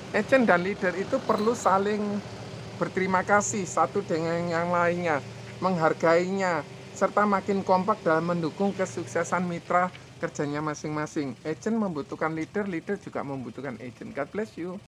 Agent dan leader itu perlu saling berterima kasih satu dengan yang lainnya, menghargainya, serta makin kompak dalam mendukung kesuksesan mitra kerjanya masing-masing. Agent membutuhkan leader, leader juga membutuhkan agent. God bless you.